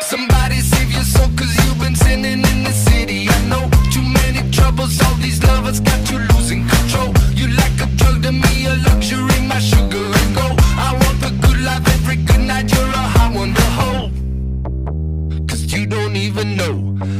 Somebody save your soul, cause you've been sinning in the city. I know too many troubles, all these lovers got you losing control. You like a drug to me, a luxury, my sugar and gold. I want the good life every good night, you're a hot one to hold. Cause you don't even know